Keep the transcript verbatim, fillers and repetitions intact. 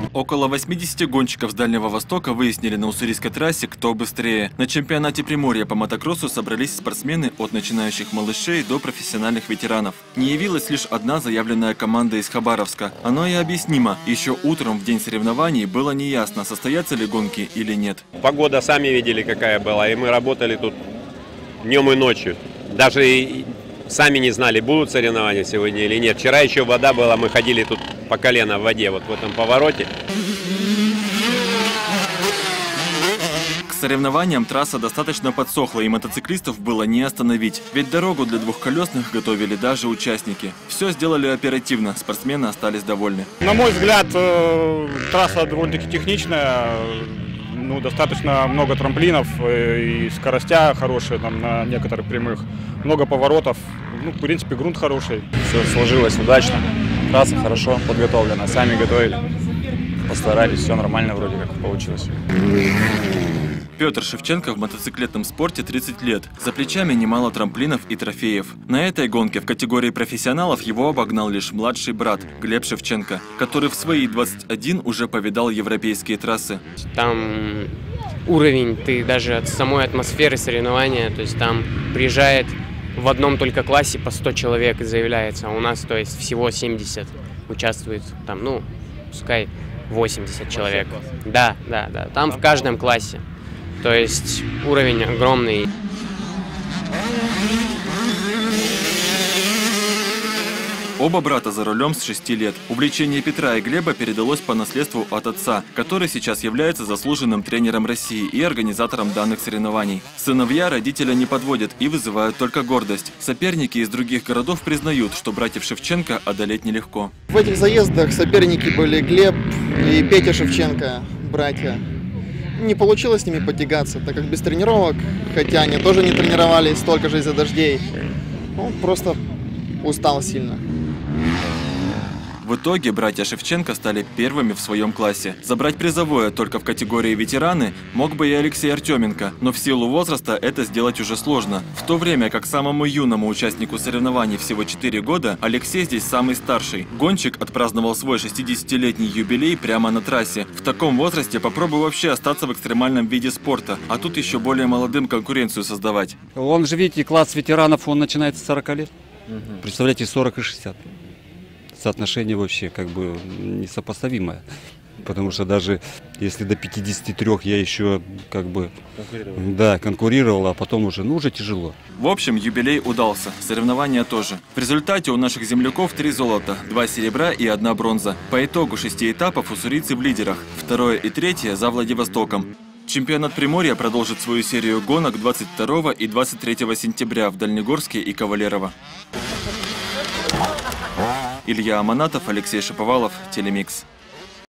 Около восьмидесяти гонщиков с Дальнего Востока выяснили на уссурийской трассе, кто быстрее. На чемпионате Приморья по мотокроссу собрались спортсмены от начинающих малышей до профессиональных ветеранов. Не явилась лишь одна заявленная команда из Хабаровска. Оно и объяснимо. Еще утром в день соревнований было неясно, состоятся ли гонки или нет. Погода сами видели, какая была, и мы работали тут днем и ночью. Даже и сами не знали, будут соревнования сегодня или нет. Вчера еще вода была, мы ходили тут по колено в воде, вот в этом повороте. К соревнованиям трасса достаточно подсохла, и мотоциклистов было не остановить. Ведь дорогу для двухколесных готовили даже участники. Все сделали оперативно, спортсмены остались довольны. На мой взгляд, трасса довольно-таки техничная. Ну, достаточно много трамплинов и скоростя хорошие там, на некоторых прямых. Много поворотов. Ну, в принципе, грунт хороший. Все сложилось удачно. Трасса хорошо подготовлена. Сами готовили. Постарались. Все нормально вроде как получилось. Петр Шевченко в мотоциклетном спорте тридцать лет. За плечами немало трамплинов и трофеев. На этой гонке в категории профессионалов его обогнал лишь младший брат Глеб Шевченко, который в свои двадцать один уже повидал европейские трассы. Там уровень, ты даже от самой атмосферы соревнования, то есть там приезжает в одном только классе по сто человек заявляется, а у нас, то есть, всего семьдесят участвует, там, ну, пускай восемьдесят человек. Да, да, да, там в каждом классе. То есть уровень огромный. Оба брата за рулем с шести лет. Увлечение Петра и Глеба передалось по наследству от отца, который сейчас является заслуженным тренером России и организатором данных соревнований. Сыновья родителя не подводят и вызывают только гордость. Соперники из других городов признают, что братьев Шевченко одолеть нелегко. В этих заездах соперники были Глеб и Петя Шевченко, братья. Не получилось с ними потягаться, так как без тренировок, хотя они тоже не тренировались столько же из-за дождей. Ну, просто устал сильно. В итоге братья Шевченко стали первыми в своем классе. Забрать призовое только в категории ветераны мог бы и Алексей Артеменко, но в силу возраста это сделать уже сложно. В то время как самому юному участнику соревнований всего четыре года, Алексей здесь самый старший. Гонщик отпраздновал свой шестидесятилетний юбилей прямо на трассе. В таком возрасте попробуй вообще остаться в экстремальном виде спорта, а тут еще более молодым конкуренцию создавать. Он же, видите, класс ветеранов, он начинается с сорока лет. Угу. Представляете, сорок и шестьдесят. Соотношение вообще как бы несопоставимое, потому что даже если до пятидесяти трёх я еще как бы конкурировал. Да, конкурировал, а потом уже, ну уже тяжело. В общем, юбилей удался, соревнования тоже. В результате у наших земляков три золота, два серебра и одна бронза. По итогу шести этапов уссурийцы в лидерах, второе и третье за Владивостоком. Чемпионат Приморья продолжит свою серию гонок двадцать второго и двадцать третьего сентября в Дальнегорске и Кавалерово. Илья Аманатов, Алексей Шаповалов, Телемикс.